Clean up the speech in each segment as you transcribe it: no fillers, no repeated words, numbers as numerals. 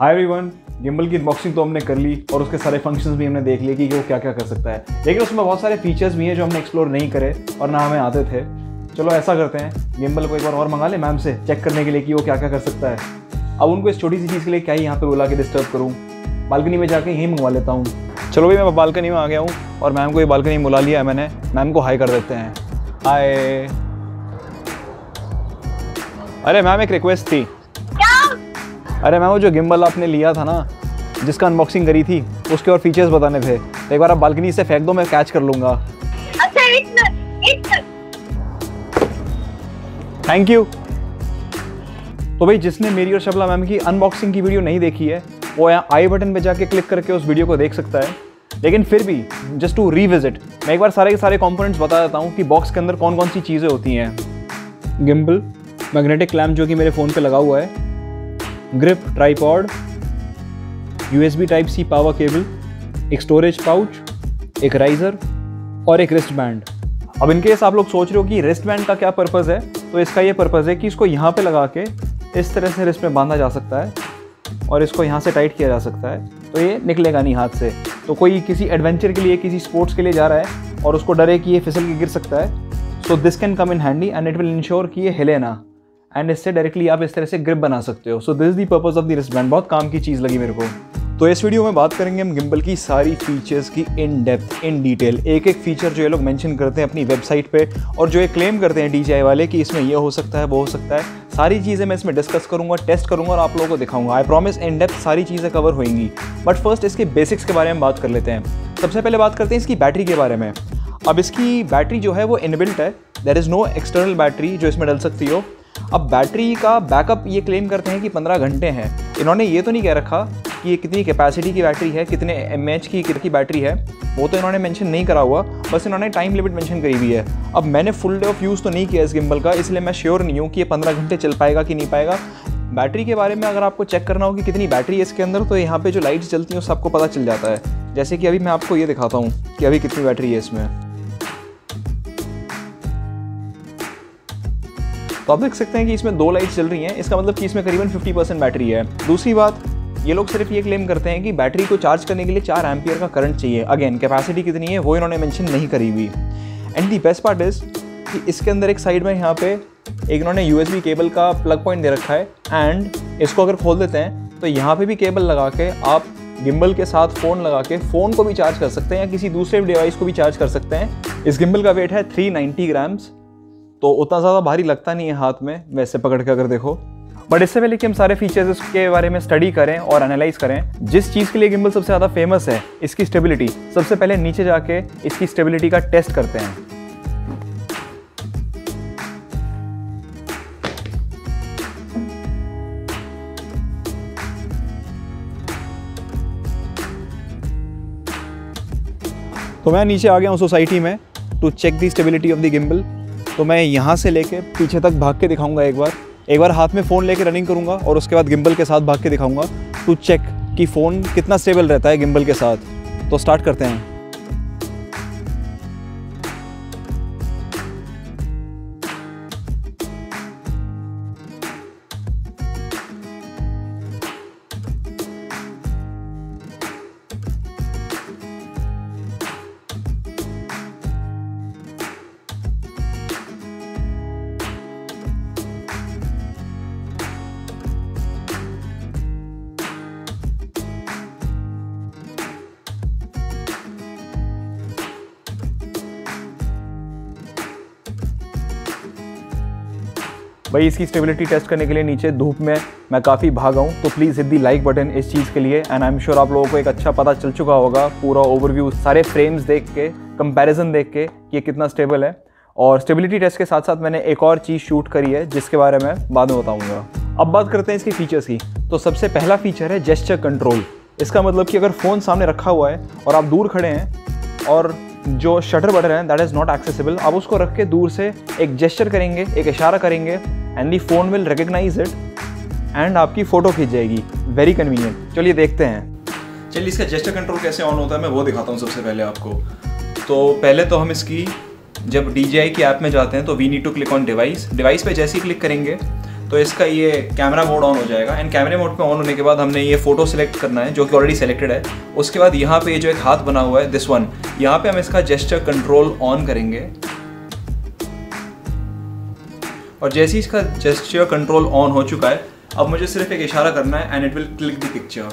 हाय everyone, gimbal की unboxing तो हमने कर ली और उसके सारे फंक्शंस भी हमने देख लिए कि वो क्या क्या कर सकता है, लेकिन उसमें बहुत सारे फीचर्स भी हैं जो हमने एक्सप्लोर नहीं करे और ना हमें आते थे। चलो ऐसा करते हैं, गिम्बल को एक बार और मंगा ले मैम से चेक करने के लिए कि वो क्या क्या कर सकता है। अब उनको इस छोटी सी चीज़ के लिए क्या ही यहाँ पे बुला के डिस्टर्ब करूँ, बालकनी में जाके यहीं मंगवा लेता हूँ। चलो भाई, मैं बालकनी में आ गया हूँ और मैम को ये बालकनी में बुला लिया है मैंने। मैम को हाई कर देते हैं। हाय। अरे मैम, एक रिक्वेस्ट थी। अरे मैम, वो जो गिम्बल आपने लिया था ना, जिसका अनबॉक्सिंग करी थी, उसके और फीचर्स बताने थे, तो एक बार आप बालकनी से फेंक दो, मैं कैच कर लूँगा। अच्छा, एक मिनट। Thank you. तो भाई, जिसने मेरी और शबला मैम की अनबॉक्सिंग की वीडियो नहीं देखी है, वो यहाँ आई बटन पे जाके क्लिक करके उस वीडियो को देख सकता है। लेकिन फिर भी जस्ट टू रीविजिट, मैं एक बार सारे के सारे कंपोनेंट्स बता देता हूँ कि बॉक्स के अंदर कौन कौन सी चीज़ें होती हैं। गिम्बल, मैग्नेटिक क्लैम्प जो कि मेरे फ़ोन पे लगा हुआ है, grip, tripod, USB type C power cable, एक स्टोरेज पाउच, एक राइजर और एक रिस्ट बैंड। अब इनकेस आप लोग सोच रहे हो कि रिस्ट बैंड का क्या पर्पज़ है, तो इसका ये पर्पज़ है कि इसको यहाँ पे लगा के इस तरह से रिस्ट में बांधा जा सकता है और इसको यहाँ से टाइट किया जा सकता है, तो ये निकलेगा नहीं हाथ से। तो कोई किसी एडवेंचर के लिए, किसी स्पोर्ट्स के लिए जा रहा है और उसको डरे कि ये फिसल के गिर सकता है, so this can come in handy and it will ensure कि ये हिले ना, एंड इससे डायरेक्टली आप इस तरह से ग्रिप बना सकते हो। So this is the purpose of the wrist band. बहुत काम की चीज़ लगी मेरे को। तो इस वीडियो में बात करेंगे हम गिम्बल की सारी फीचर्स की इन डेप्थ, इन डिटेल, एक एक फीचर जो ये लोग मेंशन करते हैं अपनी वेबसाइट पे और जो ये क्लेम करते हैं DJI वाले कि इसमें ये हो सकता है, वो हो सकता है, सारी चीज़ें मैं इसमें डिस्कस करूंगा, टेस्ट करूंगा और आप लोगों को दिखाऊंगा। आई प्रॉमिस इन डेप्थ सारी चीज़ें कवर होंगी। बट फर्स्ट इसके बेसिक्स के बारे में बात कर लेते हैं। सबसे पहले बात करते हैं इसकी बैटरी के बारे में। अब इसकी बैटरी जो है वो इनबिल्ट है, there is no external battery जो इसमें डल सकती हो। अब बैटरी का बैकअप ये क्लेम करते हैं कि 15 घंटे हैं। इन्होंने ये तो नहीं कह रखा कि ये कितनी कैपेसिटी की बैटरी है, कितने mAh की बैटरी है, वो तो इन्होंने मेंशन नहीं करा हुआ, बस इन्होंने टाइम लिमिट मेंशन करी हुई है। अब मैंने फुल डे ऑफ यूज़ तो नहीं किया इस गिम्बल का, इसलिए मैं श्योर नहीं हूँ कि ये 15 घंटे चल पाएगा कि नहीं पाएगा। बैटरी के बारे में अगर आपको चेक करना हो कि कितनी बैटरी है इसके अंदर, तो यहाँ पे जो लाइट्स जलती हैं उससे आपको पता चल जाता है। जैसे कि अभी मैं आपको ये दिखाता हूँ कि अभी कितनी बैटरी है इसमें। तो आप देख सकते हैं कि इसमें 2 लाइट्स जल रही हैं, इसका मतलब कि इसमें करीबन 50% बैटरी है। दूसरी बात, ये लोग सिर्फ ये क्लेम करते हैं कि बैटरी को चार्ज करने के लिए 4 एम्पियर का करंट चाहिए। अगेन, कैपेसिटी कितनी है वो इन्होंने मेंशन नहीं करी हुई। And the best part is कि इसके अंदर एक साइड में यहाँ पे एक इन्होंने USB केबल का प्लग पॉइंट दे रखा है, एंड इसको अगर खोल देते हैं तो यहाँ पे भी केबल लगा के आप गिम्बल के साथ फ़ोन लगा के फ़ोन को भी चार्ज कर सकते हैं या किसी दूसरे डिवाइस को भी चार्ज कर सकते हैं। इस गिम्बल का वेट है 390 ग्राम्स, तो उतना ज़्यादा भारी लगता नहीं है हाथ में वैसे पकड़ के अगर देखो। बट इससे पहले कि हम सारे फीचर्स के बारे में स्टडी करें और एनालाइज करें, जिस चीज़ के लिए गिम्बल सबसे ज़्यादा फेमस है, इसकी स्टेबिलिटी, सबसे पहले नीचे जाके इसकी स्टेबिलिटी का टेस्ट करते हैं। तो मैं नीचे आ गया हूँ सोसाइटी में to check the stability of the gimbal. तो मैं यहाँ से लेके पीछे तक भाग के दिखाऊंगा एक बार हाथ में फ़ोन लेके रनिंग करूँगा और उसके बाद गिम्बल के साथ भाग के दिखाऊंगा टू चेक कि फ़ोन कितना स्टेबल रहता है गिम्बल के साथ। तो स्टार्ट करते हैं। भाई, इसकी स्टेबिलिटी टेस्ट करने के लिए नीचे धूप में मैं काफ़ी भागा हूँ, तो please hit the like button इस चीज़ के लिए। एंड आई एम श्योर आप लोगों को एक अच्छा पता चल चुका होगा, पूरा ओवरव्यू, सारे फ्रेम्स देख के, कंपैरिजन देख के कि ये कितना स्टेबल है। और स्टेबिलिटी टेस्ट के साथ साथ मैंने एक और चीज़ शूट करी है जिसके बारे में बाद में बताऊँगा। अब बात करते हैं इसकी फीचर्स की। तो सबसे पहला फीचर है जेस्चर कंट्रोल। इसका मतलब कि अगर फ़ोन सामने रखा हुआ है और आप दूर खड़े हैं और जो शटर बटन है दैट इज़ नॉट एक्सेसिबल, आप उसको रख के दूर से एक जेस्चर करेंगे, एक इशारा करेंगे, and the phone will recognise it and आपकी फ़ोटो खींच जाएगी। Very convenient. चलिए देखते हैं। चलिए इसका जेस्चर कंट्रोल कैसे ऑन होता है मैं वो दिखाता हूँ सबसे पहले आपको। तो पहले तो हम इसकी जब DJI की ऐप में जाते हैं तो we need to click on device. Device पे जैसे ही क्लिक करेंगे तो इसका ये कैमरा मोड ऑन हो जाएगा। एंड कैमरे मोड पे ऑन होने के बाद हमने ये फ़ोटो सेलेक्ट करना है जो कि ऑलरेडी सेलेक्टेड है। उसके बाद यहाँ पे जो एक हाथ बना हुआ है दिस वन, यहाँ पे हम इसका जेस्चर कंट्रोल ऑन करेंगे और जैसे ही इसका जेस्चर कंट्रोल ऑन हो चुका है, अब मुझे सिर्फ एक इशारा करना है and it will click the picture.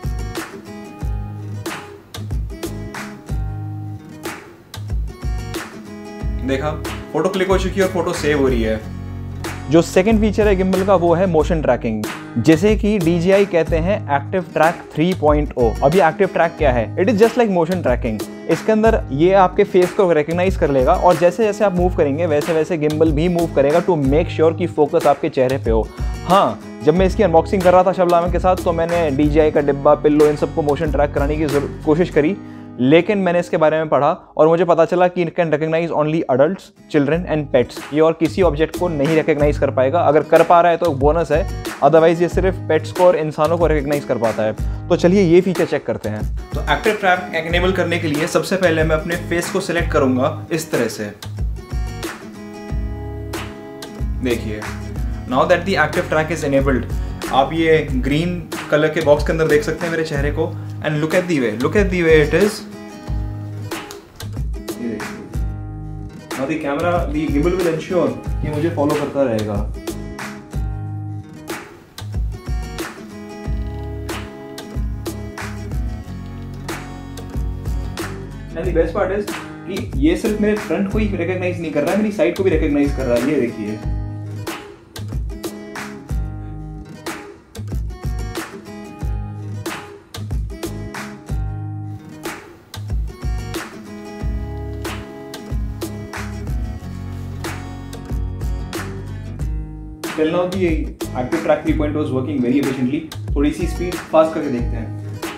देखा, फोटो क्लिक हो चुकी है और फोटो सेव हो रही है। जो सेकंड फीचर है गिम्बल का वो है मोशन ट्रैकिंग, जैसे कि DJI कहते हैं एक्टिव ट्रैक 3.0। अब ये एक्टिव ट्रैक क्या है? It is just like motion tracking. इसके अंदर ये आपके फेस को रिकग्नाइज कर लेगा और जैसे जैसे आप मूव करेंगे वैसे वैसे गिम्बल भी मूव करेगा टू मेक श्योर कि फोकस आपके चेहरे पे हो। हाँ, जब मैं इसकी अनबॉक्सिंग कर रहा था शबला आमन के साथ तो मैंने DJI का डिब्बा, पिल्लो, इन सबको मोशन ट्रैक कराने की कोशिश करी, लेकिन मैंने इसके बारे में पढ़ा और मुझे पता चला कि it can recognise only adults, children and pets. ये और किसी ऑब्जेक्ट को नहीं रिकग्नाइज कर पाएगा। अगर कर पा रहा है तो बोनस है, अदरवाइज ये सिर्फ पेट्स को और इंसानों को रिकग्नाइज कर पाता है। तो चलिए ये फीचर चेक करते हैं। तो एक्टिव ट्रैक एनेबल करने के लिए सबसे पहले मैं अपने फेस को सिलेक्ट करूंगा इस तरह से। देखिए, now that the active track is enabled, आप ये ग्रीन कलर के बॉक्स के अंदर देख सकते हैं मेरे चेहरे को। And look at the way it is. Now the camera, the gimbal will ensure कि मुझे फॉलो करता रहेगा। And the best part is कि ये सिर्फ मेरे फ्रंट को ही रिकॉग्नाइज नहीं कर रहा है, मेरी साइड को भी रिकॉग्नाइज कर रहा है। ये देखिए, Till now the active track 3.0 is working very efficiently। थोड़ी सी स्पीड फास्ट करके देखते हैं।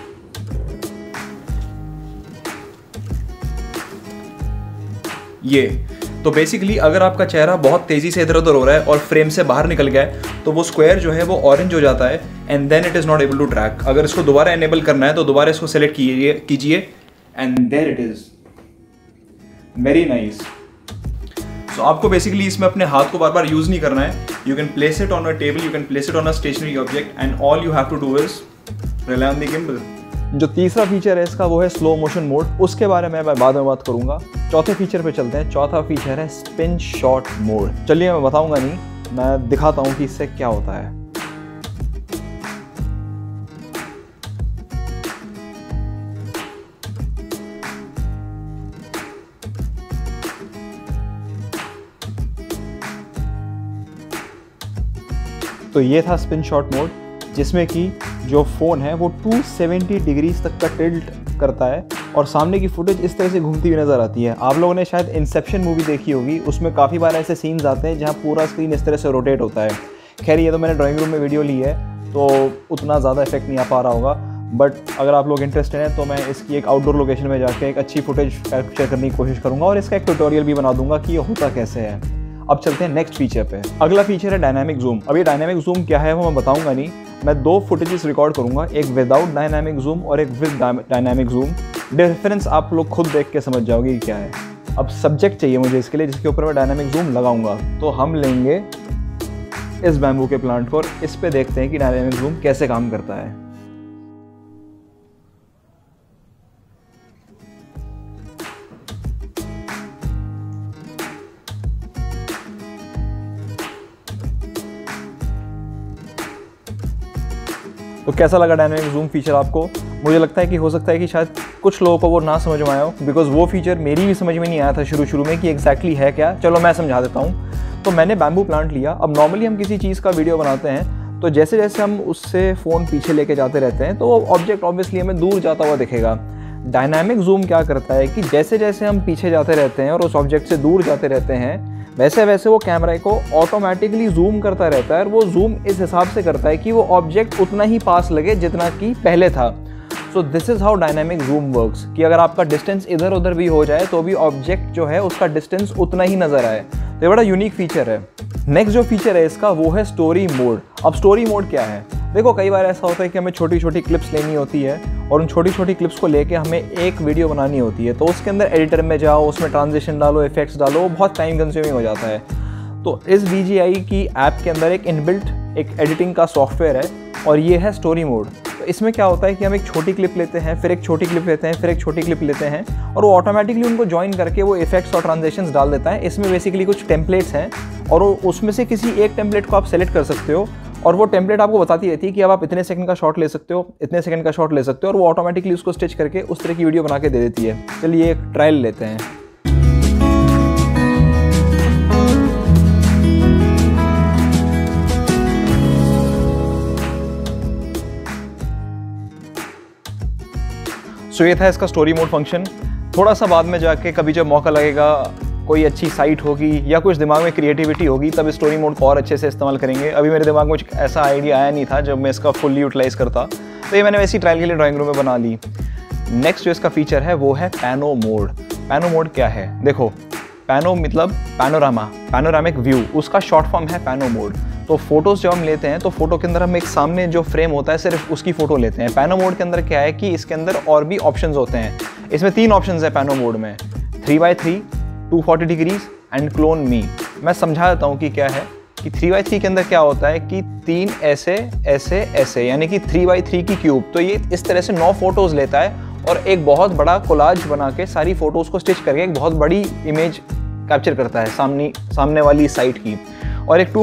ये तो बेसिकली अगर आपका चेहरा बहुत तेजी से इधर उधर हो रहा है और फ्रेम से बाहर निकल गया है तो वो स्क्वायर जो है वो ऑरेंज हो जाता है and then it is not able to track. अगर इसको दोबारा एनेबल करना है तो दोबारा इसको सेलेक्ट कीजिए and there it is. Very nice. So आपको बेसिकली इसमें अपने हाथ को बार बार यूज नहीं करना है। You can place it on a table, you can place it on a stationary object and all you have to do is rely on the gimbal. जो तीसरा फीचर है इसका वो है स्लो मोशन मोड, उसके बारे में मैं बाद में बात करूंगा। चौथे फीचर पे चलते हैं। चौथा फीचर है स्पिन शॉट मोड। चलिए मैं बताऊंगा नहीं, मैं दिखाता हूं कि इससे क्या होता है। तो ये था स्पिन शॉट मोड, जिसमें कि जो फ़ोन है वो 270 डिग्रीज तक का टिल्ट करता है और सामने की फुटेज इस तरह से घूमती हुई नज़र आती है। आप लोगों ने शायद इंसेप्शन मूवी देखी होगी, उसमें काफ़ी बार ऐसे सीन्स आते हैं जहाँ पूरा स्क्रीन इस तरह से रोटेट होता है। खैर ये तो मैंने ड्राइंग रूम में वीडियो ली है तो उतना ज़्यादा इफेक्ट नहीं आ पा रहा होगा, बट अगर आप लोग इंटरेस्टेड हैं तो मैं इसकी एक आउटडोर लोकेशन में जाकर एक अच्छी फुटेज कैप्चर करने की कोशिश करूँगा और इसका एक ट्यूटोरियल भी बना दूंगा कि ये होता कैसे है। अब चलते हैं नेक्स्ट फीचर पे। अगला फीचर है डायनामिक जूम। अब ये डायनामिक जूम क्या है वो मैं बताऊंगा नहीं, मैं दो फुटेजेस रिकॉर्ड करूंगा, एक विदाउट डायनामिक जूम और एक विद डायनामिक जूम। डिफरेंस आप लोग खुद देख के समझ जाओगे कि क्या है। अब सब्जेक्ट चाहिए मुझे इसके लिए जिसके ऊपर मैं डायनामिक जूम लगाऊंगा, तो हम लेंगे इस बैम्बू के प्लांट को और इस पे देखते हैं कि डायनामिक जूम कैसे काम करता है। तो कैसा लगा डायनामिक जूम फीचर आपको? मुझे लगता है कि हो सकता है कि शायद कुछ लोगों को वो ना समझ में आया हो, बिकॉज वो फीचर मेरी भी समझ में नहीं आया था शुरू में कि एग्जैक्टली है क्या। चलो मैं समझा देता हूँ। तो मैंने बैम्बू प्लांट लिया। अब नॉर्मली हम किसी चीज़ का वीडियो बनाते हैं तो जैसे जैसे हम उससे फ़ोन पीछे लेके जाते रहते हैं तो वो ऑब्जेक्ट ऑब्वियसली हमें दूर जाता हुआ दिखेगा। डायनामिक जूम क्या करता है कि जैसे जैसे हम पीछे जाते रहते हैं और उस ऑब्जेक्ट से दूर जाते रहते हैं वैसे वैसे वो कैमरा को ऑटोमेटिकली जूम करता रहता है और वो जूम इस हिसाब से करता है कि वो ऑब्जेक्ट उतना ही पास लगे जितना कि पहले था। So this is how dynamic zoom works, कि अगर आपका डिस्टेंस इधर उधर भी हो जाए तो भी ऑब्जेक्ट जो है उसका डिस्टेंस उतना ही नज़र आए। तो ये बड़ा यूनिक फीचर है। नेक्स्ट जो फीचर है इसका वो है स्टोरी मोड। अब स्टोरी मोड क्या है? देखो कई बार ऐसा होता है कि हमें छोटी छोटी क्लिप्स लेनी होती है और उन छोटी छोटी क्लिप्स को लेके हमें एक वीडियो बनानी होती है। तो उसके अंदर एडिटर में जाओ, उसमें ट्रांजिशन डालो, इफेक्ट्स डालो, वो बहुत टाइम कंज्यूमिंग हो जाता है। तो इस DJI की ऐप के अंदर एक इनबिल्ट एक एडिटिंग का सॉफ्टवेयर है और ये है स्टोरी मोड। तो इसमें क्या होता है कि हम एक छोटी क्लिप लेते हैं, फिर एक छोटी क्लिप लेते हैं, फिर एक छोटी क्लिप लेते हैं और वो ऑटोमेटिकली उनको ज्वाइन करके वो इफेक्ट्स और ट्रांजिशंस डाल देता है। इसमें बेसिकली कुछ टेम्पलेट्स हैं और उसमें से किसी एक टेम्पलेट को आप सेलेक्ट कर सकते हो और वो टेम्पलेट आपको बताती रहती है कि अब आप इतने सेकंड का शॉट ले सकते हो, इतने सेकंड का शॉट ले सकते हो और वो ऑटोमेटिकली उसको स्टिच करके उस तरह की वीडियो बना के दे देती है। चलिए एक ट्रायल लेते हैं। सो ये था इसका स्टोरी मोड फंक्शन। थोड़ा सा बाद में जाके कभी जब मौका लगेगा, कोई अच्छी साइट होगी या कुछ दिमाग में क्रिएटिविटी होगी, तब स्टोरी मोड को और अच्छे से इस्तेमाल करेंगे। अभी मेरे दिमाग में कुछ ऐसा आइडिया आया नहीं था जब मैं इसका फुल्ली यूटिलाइज़ करता, तो ये मैंने वैसी ट्रायल के लिए ड्राइंग रूम में बना ली। नेक्स्ट जो इसका फीचर है वो है पैनो मोड। पैनो मोड क्या है? देखो, पैनो मतलब पैनोरामा, पैनोरामिक व्यू, उसका शॉर्ट फॉर्म है पैनो मोड। तो फोटोज़ जब हम लेते हैं तो फोटो के अंदर हम एक सामने जो फ्रेम होता है सिर्फ उसकी फ़ोटो लेते हैं। पैनो मोड के अंदर क्या है कि इसके अंदर और भी ऑप्शंस होते हैं। इसमें 3 ऑप्शंस है पैनो मोड में, 3x3, 240 डिग्रीज एंड क्लोन मी। मैं समझा देता हूँ कि क्या है कि 3x3 के अंदर क्या होता है कि 3 ऐसे ऐसे ऐसे, यानी कि 3x3 की क्यूब। तो ये इस तरह से 9 फोटोज़ लेता है और एक बहुत बड़ा कोलाज बना के सारी फ़ोटोज़ को स्टिच करके एक बहुत बड़ी इमेज कैप्चर करता है सामने वाली साइड की। और एक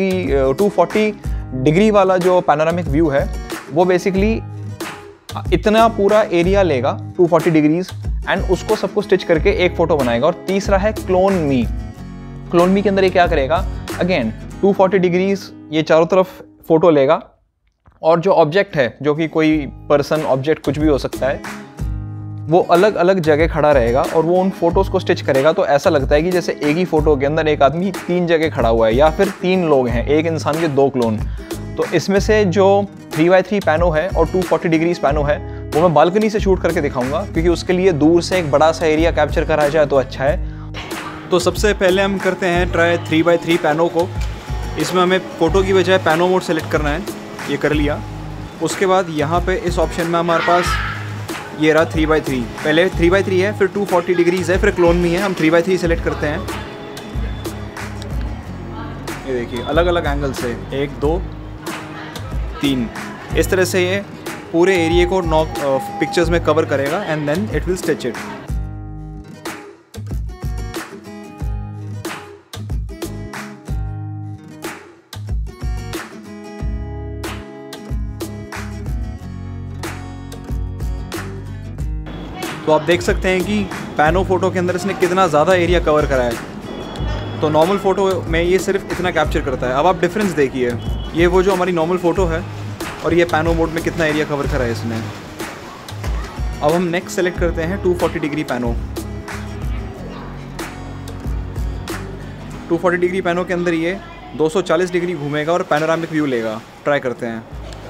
240 डिग्री वाला जो पैनोरामिक व्यू है वो बेसिकली इतना पूरा एरिया लेगा 240 डिग्रीज एंड उसको सबको स्टिच करके एक फ़ोटो बनाएगा। और तीसरा है क्लोन मी। क्लोन मी के अंदर ये क्या करेगा, अगेन 240 डिग्रीज ये चारों तरफ फ़ोटो लेगा और जो ऑब्जेक्ट है, जो कि कोई पर्सन, ऑब्जेक्ट कुछ भी हो सकता है, वो अलग अलग जगह खड़ा रहेगा और वो उन फोटोज़ को स्टिच करेगा। तो ऐसा लगता है कि जैसे एक ही फ़ोटो के अंदर एक आदमी 3 जगह खड़ा हुआ है या फिर 3 लोग हैं, एक इंसान के 2 क्लोन। तो इसमें से जो 3x3 पैनो है और 240 डिग्रीज पैनो है वो मैं बालकनी से शूट करके दिखाऊंगा, क्योंकि उसके लिए दूर से एक बड़ा सा एरिया कैप्चर करा जाए तो अच्छा है। तो सबसे पहले हम करते हैं ट्राई 3x3 पैनो को। इसमें हमें फ़ोटो की बजाय पैनो मोड सेलेक्ट करना है, ये कर लिया। उसके बाद यहाँ पे इस ऑप्शन में हमारे पास ये रहा 3x3। पहले 3x3 है, फिर 240 डिग्रीज है, फिर क्लोन मी है। हम 3x3 सेलेक्ट करते हैं। ये देखिए अलग अलग एंगल से 1 2 3 इस तरह से ये पूरे एरिया को 9 पिक्चर्स में कवर करेगा and then it will stitch it. तो आप देख सकते हैं कि पैनो फोटो के अंदर इसने कितना ज़्यादा एरिया कवर करा है। तो नॉर्मल फ़ोटो में ये सिर्फ इतना कैप्चर करता है। अब आप डिफरेंस देखिए, ये वो जो हमारी नॉर्मल फ़ोटो है और ये पैनो मोड में कितना एरिया कवर करा है इसने। अब हम नेक्स्ट सेलेक्ट करते हैं 240 डिग्री पैनो। 240 डिग्री पैनो के अंदर ये 240 डिग्री घूमेगा और पैनोरामिक व्यू लेगा। ट्राई करते हैं।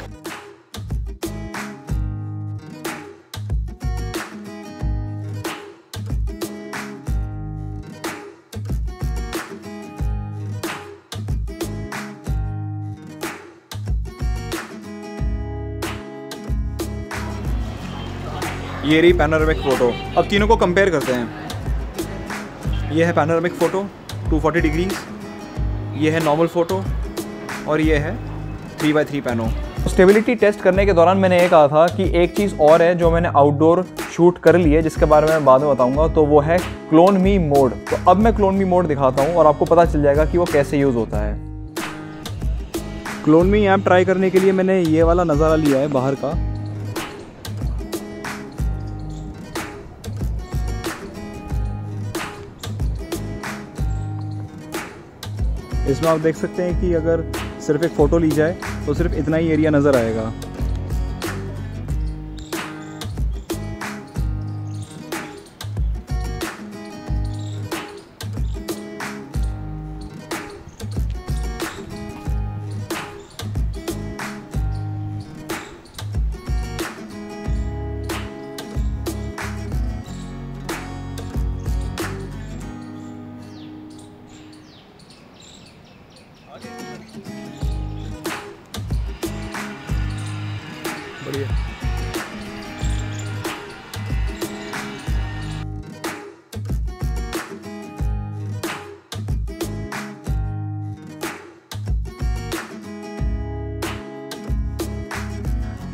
ये रही पैनोरामिक फ़ोटो। अब तीनों को कंपेयर करते हैं। ये है पैनोरामिक फ़ोटो 240 डिग्रीज, ये है नॉर्मल फ़ोटो और ये है 3x3 पैनो। स्टेबिलिटी टेस्ट करने के दौरान मैंने ये कहा था कि एक चीज़ और है जो मैंने आउटडोर शूट कर ली है, जिसके बारे में मैं बाद में बताऊंगा। तो वो है क्लोन मी मोड। तो अब मैं क्लोन मी मोड दिखाता हूँ और आपको पता चल जाएगा कि वो कैसे यूज़ होता है। क्लोन मी ऐप ट्राई करने के लिए मैंने ये वाला नज़ारा लिया है बाहर का। इसमें आप देख सकते हैं कि अगर सिर्फ एक फ़ोटो ली जाए तो सिर्फ इतना ही एरिया नज़र आएगा। बढ़िया।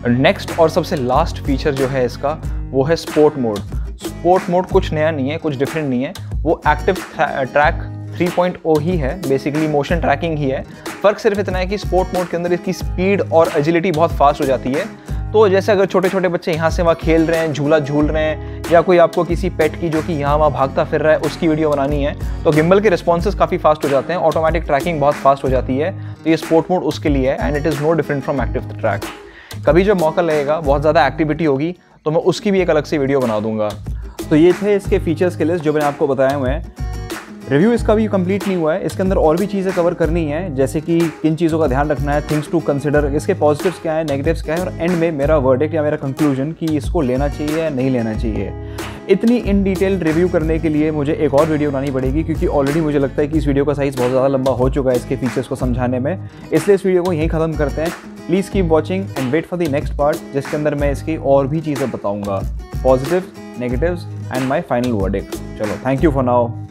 नेक्स्ट और सबसे लास्ट फीचर जो है इसका वो है स्पोर्ट मोड। स्पोर्ट मोड कुछ नया नहीं है, कुछ डिफरेंट नहीं है, वो एक्टिव ट्रैक 3.0 ही है, बेसिकली मोशन ट्रैकिंग ही है। फ़र्क सिर्फ इतना है कि स्पोर्ट मोड के अंदर इसकी स्पीड और एजिलिटी बहुत फास्ट हो जाती है। तो जैसे अगर छोटे छोटे बच्चे यहाँ से वहाँ खेल रहे हैं, झूला झूल रहे हैं, या कोई आपको किसी पेट की जो कि यहाँ वहाँ भागता फिर रहा है उसकी वीडियो बनानी है, तो गिम्बल के रिस्पॉन्सेज काफ़ी फास्ट हो जाते हैं, ऑटोमेटिक ट्रैकिंग बहुत फास्ट हो जाती है। तो ये स्पोर्ट मोड उसके लिए है and it is no different from active track. कभी जब मौका लगेगा, बहुत ज़्यादा एक्टिविटी होगी, तो मैं उसकी भी एक अलग से वीडियो बना दूंगा। तो ये थे इसके फीचर्स के लिस्ट जो मैंने आपको बताए हुए हैं। रिव्यू इसका भी कंप्लीट नहीं हुआ है, इसके अंदर और भी चीज़ें कवर करनी है, जैसे कि किन चीज़ों का ध्यान रखना है, थिंग्स टू कंसिडर, इसके पॉजिटिव्स क्या है, नेगेटिव्स क्या है, और एंड में मेरा वर्डिक्ट या मेरा कंक्लूजन कि इसको लेना चाहिए या नहीं लेना चाहिए। इतनी इन डिटेल रिव्यू करने के लिए मुझे एक और वीडियो बनानी पड़ेगी, क्योंकि ऑलरेडी मुझे लगता है कि इस वीडियो का साइज़ बहुत ज़्यादा लंबा हो चुका है इसके फीचर्स को समझाने में। इसलिए इस वीडियो को यहीं ख़त्म करते हैं। Please keep watching and wait for the next part, जिसके अंदर मैं इसकी और भी चीज़ें बताऊँगा, positives, negatives and my final verdict. चलो, थैंक यू फॉर नाउ।